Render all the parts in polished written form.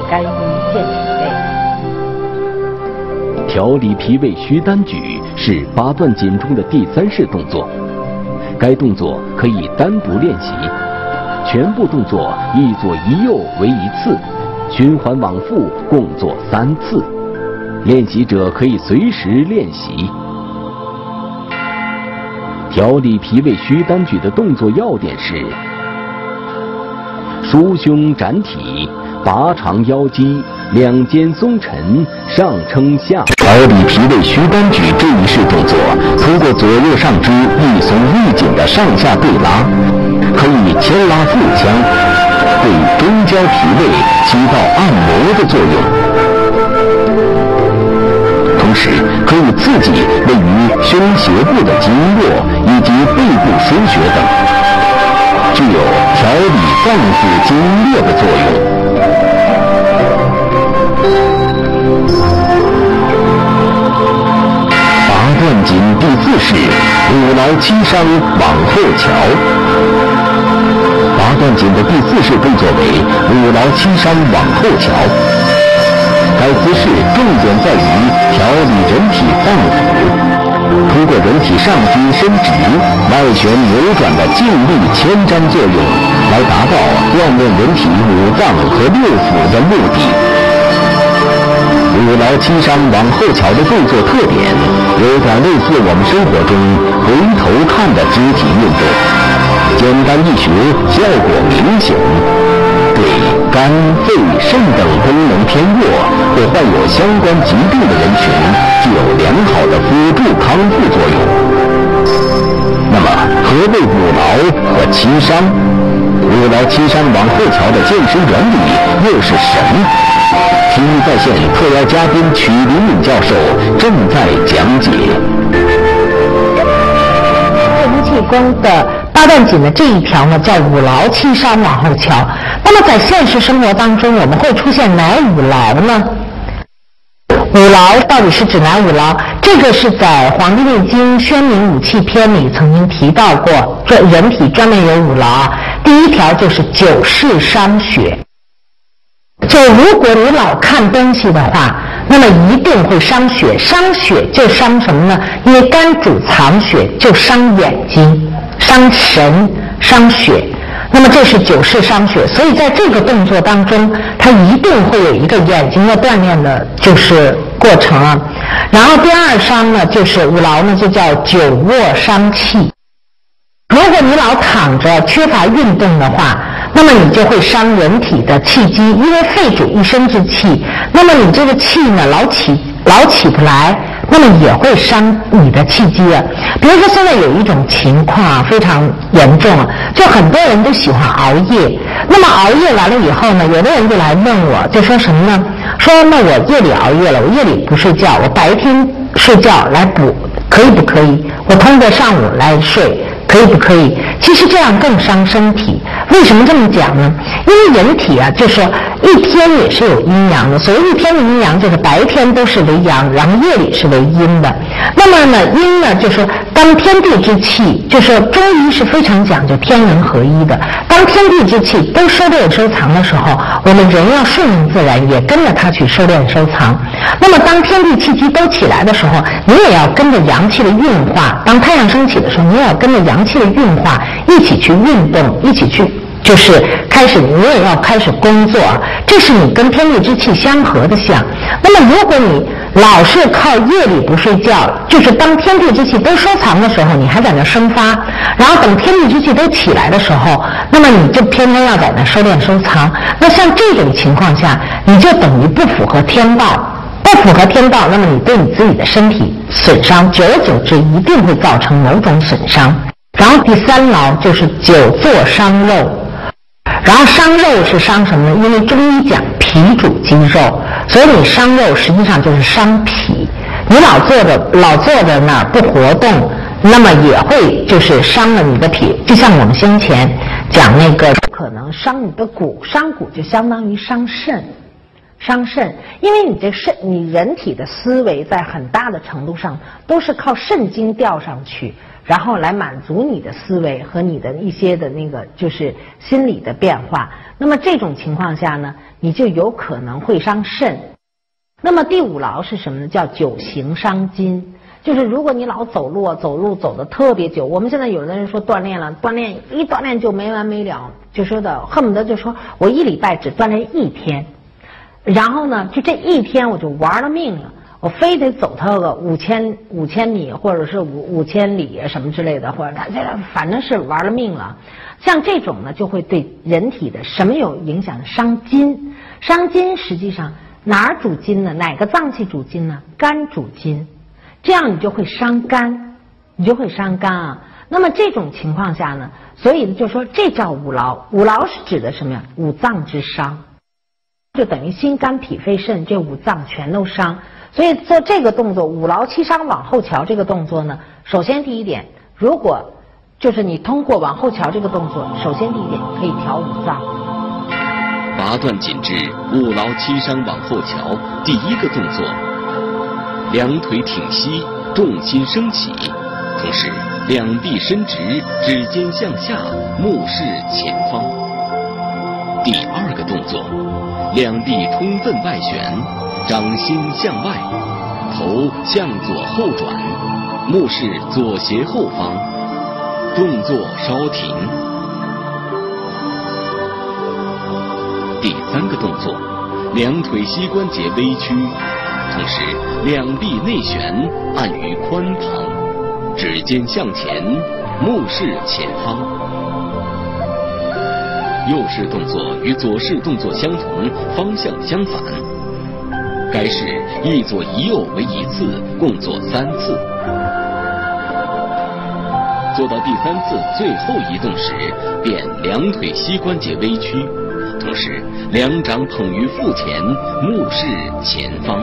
肝阴健脾胃。 调理脾胃虚单举是八段锦中的第3式动作，该动作可以单独练习，全部动作一左一右为1次，循环往复共做3次，练习者可以随时练习。调理脾胃虚单举的动作要点是：舒胸展体，拔长腰肌，两肩松沉，上撑下。调理脾胃虚单举这一式动作，通过左右上肢一松一紧的上下对拉，可以牵拉腹腔，对中焦脾胃起到按摩的作用，同时可以刺激位于胸胁部的经络以及背部腧穴等，具有调理脏腑经络的作用。八段锦第4式五劳七伤往后翘。八段锦的第4式动作为五劳七伤往后翘。该姿势重点在于调理人体脏腑，通过人体上肢伸直、外旋扭转的静力牵粘作用，来达到锻炼人体五脏和六腑的目的。五劳七伤往后翘的动作特点，有点类似我们生活中回头看的肢体运动，简单易学，效果明显，对肝、肺、肾等功能偏弱或患有相关疾病的人群具有良好的辅助康复作用。那么，何谓五劳和七伤？五劳七伤往后翘的健身原理又是什么？听在线特邀嘉宾曲林敏教授正在讲解。 无气功的八段锦的这一条呢，叫五劳七伤往后翘。那么在现实生活当中，我们会出现哪五劳呢？五劳到底是指哪五劳？这个是在《黄帝内经·宣明五气篇》里曾经提到过，这人体专门有五劳啊。第1条就是久视伤血。就如果你老看东西的话，那么一定会伤血。伤血就伤什么呢？因为肝主藏血，就伤眼睛、伤神、伤血。那么这是久视伤血，所以在这个动作当中，它一定会有一个眼睛的锻炼的，就是过程啊。然后第2伤呢，就是五劳呢，就叫久卧伤气。如果你老躺着，缺乏运动的话，那么你就会伤人体的气机，因为肺主一身之气，那么你这个气呢老起不来，那么也会伤你的气机啊。比如说现在有一种情况啊，非常严重啊，就很多人都喜欢熬夜。那么熬夜完了以后呢，有的人就来问我，就说什么呢？说那我夜里熬夜了，我夜里不睡觉，我白天睡觉来补，可以不可以？我通过上午来睡，可以不可以？其实这样更伤身体。为什么这么讲呢？因为人体啊，就是一天也是有阴阳的。所谓一天的阴阳，就是白天都是为阳，然后夜里是为阴的。那么呢，阴呢，就是当天地之气，就是中医是非常讲究天人合一的。当天地之气都收敛收藏的时候，我们人要顺应自然，也跟着它去收敛收藏。那么当天地气机都起来的时候，你也要跟着阳气的运化。当太阳升起的时候，你也要跟着阳气的运化一起去运动，一起去就是开始，你也要开始工作，这是你跟天地之气相合的象。那么如果你老是靠夜里不睡觉，就是当天地之气都收藏的时候，你还在那生发，然后等天地之气都起来的时候，那么你就偏偏要在那收敛收藏。那像这种情况下，你就等于不符合天道。不符合天道，那么你对你自己的身体损伤，久而久之一定会造成某种损伤。然后第3劳就是久坐伤肉。然后伤肉是伤什么呢？因为中医讲脾主肌肉，所以你伤肉实际上就是伤脾。你老坐在那儿不活动，那么也会就是伤了你的脾。就像我们先前讲那个，可能伤你的骨，伤骨就相当于伤肾。 伤肾，因为你人体的思维在很大的程度上都是靠肾经调上去，然后来满足你的思维和你的一些的那个就是心理的变化。那么这种情况下呢，你就有可能会伤肾。那么第五劳是什么呢？叫久行伤筋。就是如果你老走路走得特别久，我们现在有的人说锻炼了，锻炼就没完没了，就说的恨不得就说我1礼拜只锻炼1天，然后呢就这1天我就玩了命了，我非得走它个5000米或者是5000里什么之类的，或者这反正是玩了命了。像这种呢就会对人体的什么有影响？伤筋。伤筋实际上哪儿主筋呢？哪个脏器主筋呢？肝主筋。这样你就会伤肝，啊。那么这种情况下呢，所以就说这叫五劳。五劳是指的什么呀？五脏之伤，就等于心肝脾肺肾这5脏全都伤。所以做这个动作五劳七伤往后瞧这个动作呢，首先第一点，如果就是你通过往后瞧这个动作，首先第一点可以调5脏。 拔断紧致五劳七伤往后瞧，第一个动作。两腿挺膝，重心升起，同时两臂伸直，指尖向下，目视前方。第二个动作，两臂充分外旋，掌心向外，头向左后转，目视左斜后方，动作稍停。第三个动作，两腿膝关节微屈，同时两臂内旋，按于髋旁，指尖向前，目视前方。右式动作与左式动作相同，方向相反。该式一左一右为1次，共做3次。做到第3次最后移动时，便两腿膝关节微屈，同时两掌捧于腹前，目视前方。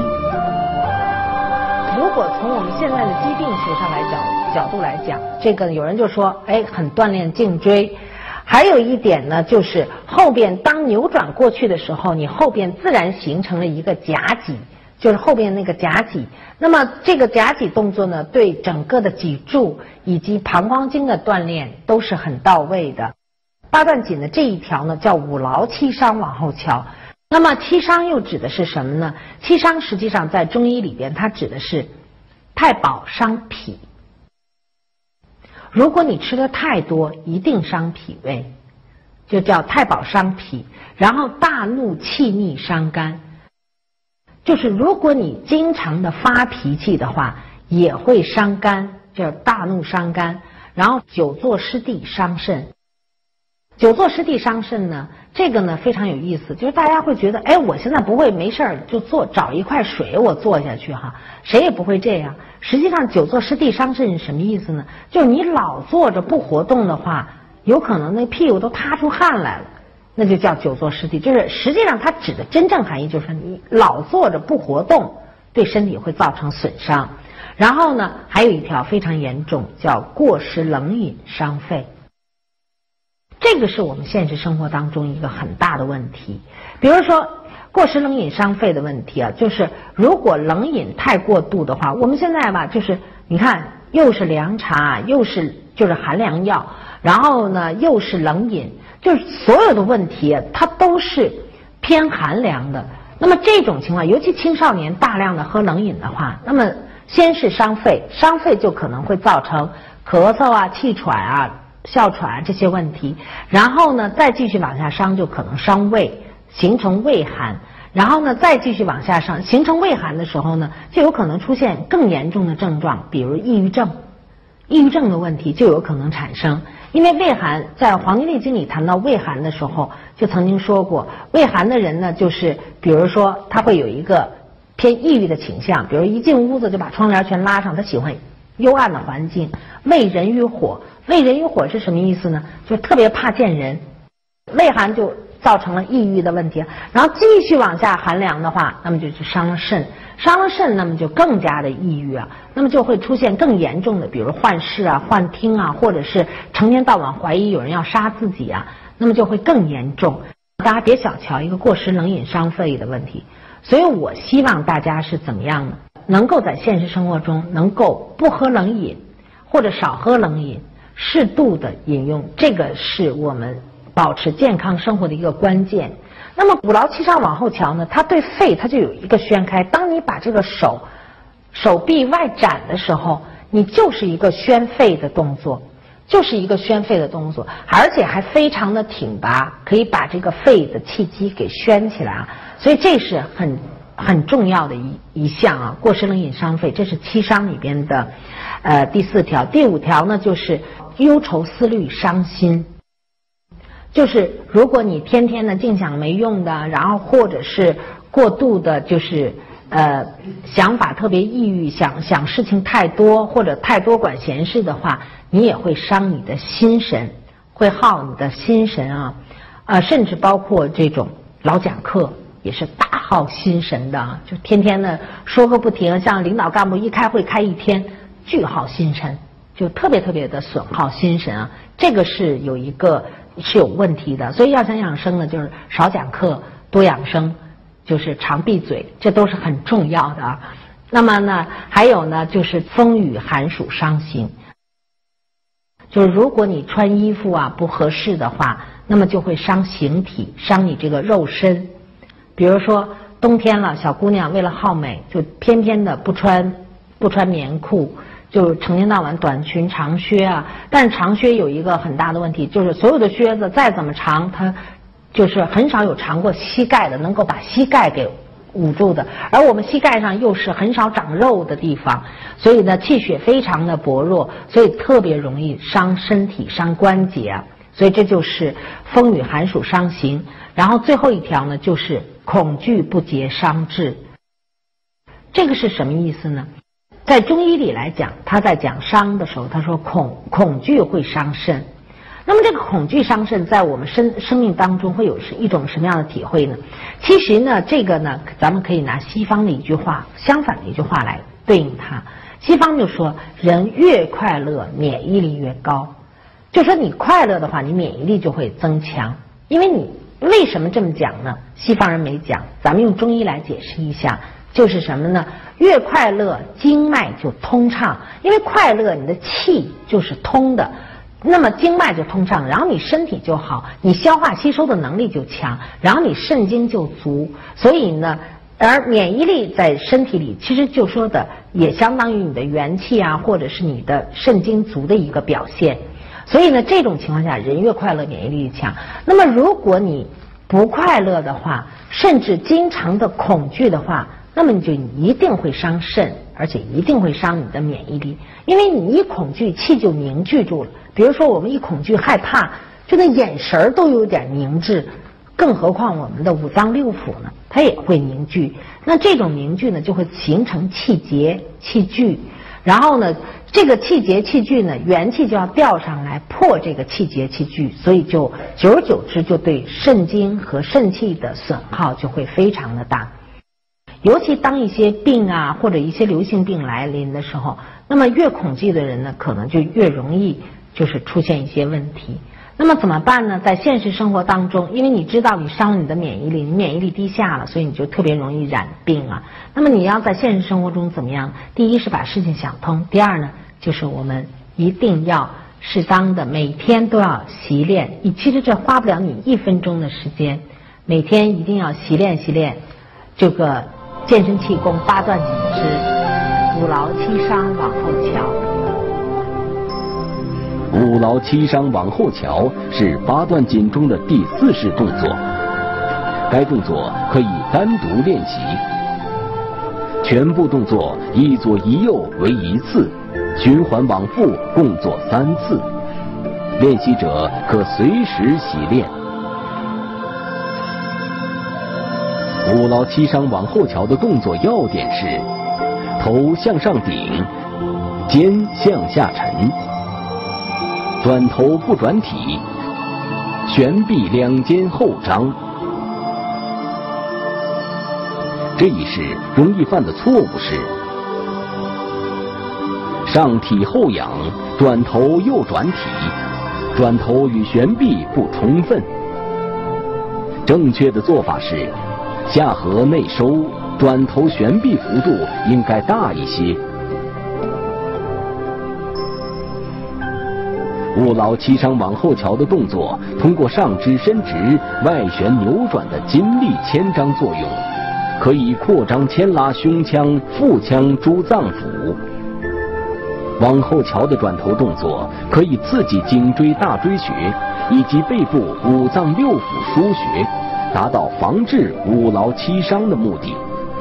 如果从我们现在的疾病学上角度来讲，这个有人就说，很锻炼颈椎。还有一点呢，就是后边当扭转过去的时候，你后边自然形成了一个夹脊，就是后边那个夹脊。那么这个夹脊动作呢，对整个的脊柱以及膀胱经的锻炼都是很到位的。八段锦的这一条呢，叫五劳七伤往后瞧。那么七伤又指的是什么呢？七伤实际上在中医里边，它指的是太饱伤脾。如果你吃的太多，一定伤脾胃，就叫太饱伤脾。然后大怒气逆伤肝，就是如果你经常的发脾气的话，也会伤肝，叫大怒伤肝。然后久坐湿地伤肾。久坐湿地伤肾呢，这个呢非常有意思，就是大家会觉得，我现在不会没事儿就找一块水我坐下去哈，谁也不会这样。实际上久坐湿地伤肾是什么意思呢？就是你老坐着不活动的话，有可能那屁股都塌出汗来了，那就叫久坐湿地。就是实际上它指的真正含义就是你老坐着不活动，对身体会造成损伤。然后呢，还有一条非常严重，叫过食冷饮伤肺。这个是我们现实生活当中一个很大的问题。比如说过食冷饮伤肺的问题啊，就是如果冷饮太过度的话，我们现在吧，就是你看又是凉茶，又是就是寒凉药，然后呢又是冷饮，就是所有的问题它都是偏寒凉的。那么这种情况，尤其青少年大量的喝冷饮的话，那么先是伤肺，伤肺就可能会造成咳嗽啊、气喘啊、哮喘这些问题，然后呢再继续往下伤，就可能伤胃，形成胃寒，然后呢再继续往下伤，形成胃寒的时候呢，就有可能出现更严重的症状，比如抑郁症。抑郁症的问题就有可能产生，因为胃寒在《黄帝内经》里谈到胃寒的时候，就曾经说过，胃寒的人呢，就是比如说他会有一个偏抑郁的倾向，比如一进屋子就把窗帘全拉上，他喜欢幽暗的环境。胃人于火，胃人于火是什么意思呢？就特别怕见人，胃寒就造成了抑郁的问题。然后继续往下寒凉的话，那么就是伤了肾，伤了肾，那么就更加的抑郁啊，那么就会出现更严重的，比如幻视啊、幻听啊，或者是成天到晚怀疑有人要杀自己啊，那么就会更严重。 大家别小瞧一个过食冷饮伤肺的问题。所以我希望大家是怎么样呢？能够在现实生活中能够不喝冷饮，或者少喝冷饮，适度的饮用，这个是我们保持健康生活的一个关键。那么五劳七伤往后瞧呢，它对肺它就有一个宣开。当你把这个手臂外展的时候，你就是一个宣肺的动作，而且还非常的挺拔，可以把这个肺的气机给宣起来啊。所以这是很重要的一项啊，过食冷饮伤肺，这是七伤里边的第4条。第5条呢，就是忧愁思虑伤心。就是如果你天天的净想没用的，然后或者是过度的就是想法特别抑郁，想事情太多，或者太多管闲事的话，你也会伤你的心神，会耗你的心神啊，甚至包括这种老讲课也是大耗心神的，就天天的说个不停，像领导干部一开会开1天，巨耗心神，就特别的损耗心神啊，这个是有问题的。所以要想养生呢，就是少讲课，多养生，就是常闭嘴，这都是很重要的啊。那么呢，还有呢，就是风雨寒暑伤心。就是如果你穿衣服啊不合适的话，那么就会伤形体，伤你这个肉身。比如说冬天了，小姑娘为了好美，就偏偏的不穿棉裤，就成天到晚短裙长靴啊。但是长靴有一个很大的问题，就是所有的靴子再怎么长，它就是很少有长过膝盖的，能够把膝盖给捂住的。而我们膝盖上又是很少长肉的地方，所以呢气血非常的薄弱，所以特别容易伤身体、伤关节啊。所以这就是风雨寒暑伤形。然后最后一条呢，就是恐惧不节伤志。这个是什么意思呢？在中医里来讲，他在讲伤的时候，他说恐惧会伤肾。那么这个恐惧伤肾在我们生命当中会有一种什么样的体会呢？其实呢，这个呢，咱们可以拿西方的一句话，相反的一句话来对应它。西方就说，人越快乐，免疫力越高。就说你快乐的话，你免疫力就会增强。因为你为什么这么讲呢？西方人没讲，咱们用中医来解释一下，就是什么呢？越快乐，经脉就通畅，因为快乐，你的气就是通的。那么经脉就通畅，然后你身体就好，你消化吸收的能力就强，然后你肾精就足。所以呢，而免疫力在身体里其实就说的也相当于你的元气啊，或者是你的肾精足的一个表现。所以呢，这种情况下，人越快乐，免疫力越强。那么如果你不快乐的话，甚至经常的恐惧的话，那么你就一定会伤肾，而且一定会伤你的免疫力。因为你一恐惧，气就凝聚住了。比如说我们一恐惧害怕，就那眼神都有点凝滞，更何况我们的五脏六腑呢，它也会凝聚。那这种凝聚呢，就会形成气结气聚，然后呢，这个气结气聚呢，元气就要调上来破这个气结气聚，所以就久而久之就对肾精和肾气的损耗就会非常的大。尤其当一些病啊或者一些流行病来临的时候，那么越恐惧的人呢，可能就越容易就是出现一些问题。那么怎么办呢？在现实生活当中，因为你知道你伤了你的免疫力，你免疫力低下了，所以你就特别容易染病啊。那么你要在现实生活中怎么样？第一是把事情想通，第二呢，就是我们一定要适当的每天都要习练。其实这花不了你1分钟的时间，每天一定要习练这个健身气功8段锦之五劳七伤往后瞧。 五劳七伤往后瞧是8段锦中的第4式动作，该动作可以单独练习，全部动作一左一右为1次，循环往复共做3次，练习者可随时习练。五劳七伤往后瞧的动作要点是：头向上顶，肩向下沉，转头不转体，悬臂2肩后张。这一式容易犯的错误是：上体后仰，转头又转体，转头与悬臂不充分。 正确的做法是，下颌内收，转头旋臂幅度应该大一些。勿劳七伤往后翘的动作，通过上肢伸直、外旋扭转的筋力牵张作用，可以扩张牵拉胸腔、腹腔诸脏腑。往后翘的转头动作可以刺激颈椎大椎穴以及背部五脏六腑腧穴，达到防治勿劳七伤的目的。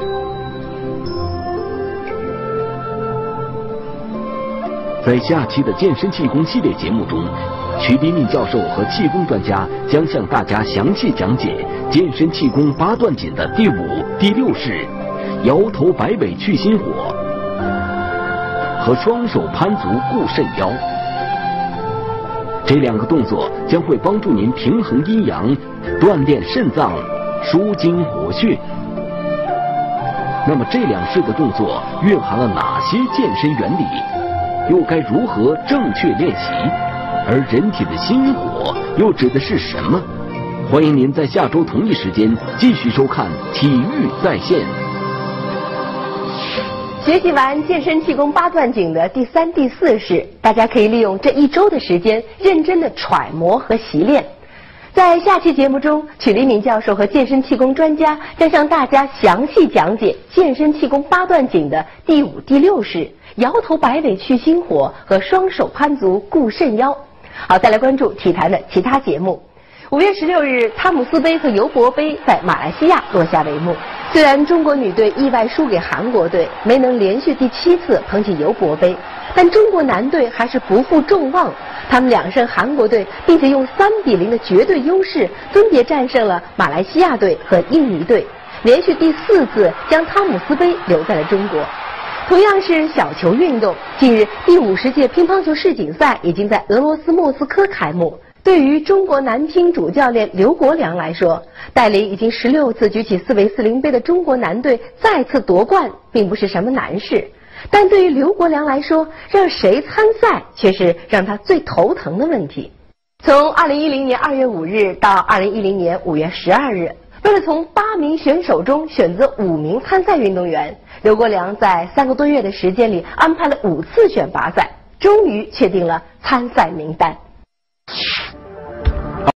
在下期的健身气功系列节目中，徐黎敏教授和气功专家将向大家详细讲解健身气功八段锦的第5、第6式摇头摆尾去心火和双手攀足固肾腰。这2个动作将会帮助您平衡阴阳，锻炼肾脏，舒筋活血。那么这2式的动作蕴含了哪些健身原理？又该如何正确练习？而人体的心火又指的是什么？欢迎您在下周同一时间继续收看《体育在线》。 学习完健身气功八段锦的第3、第4式，大家可以利用这1周的时间，认真的揣摩和习练。在下期节目中，曲黎敏教授和健身气功专家将向大家详细讲解健身气功八段锦的第5、第6式摇头摆尾去心火和双手攀足固肾腰。好，再来关注体坛的其他节目。5月16日，汤姆斯杯和尤伯杯在马来西亚落下帷幕。虽然中国女队意外输给韩国队，没能连续第7次捧起尤伯杯，但中国男队还是不负众望，他们2胜韩国队，并且用3-0的绝对优势，分别战胜了马来西亚队和印尼队，连续第4次将汤姆斯杯留在了中国。同样是小球运动，近日第50届乒乓球世锦赛已经在俄罗斯莫斯科开幕。对于中国男乒主教练刘国梁来说，带领已经16次举起4围40杯的中国男队再次夺冠并不是什么难事，但对于刘国梁来说，让谁参赛却是让他最头疼的问题。从2010年2月5日到2010年5月12日，为了从8名选手中选择5名参赛运动员，刘国梁在3个多月的时间里安排了5次选拔赛，终于确定了参赛名单。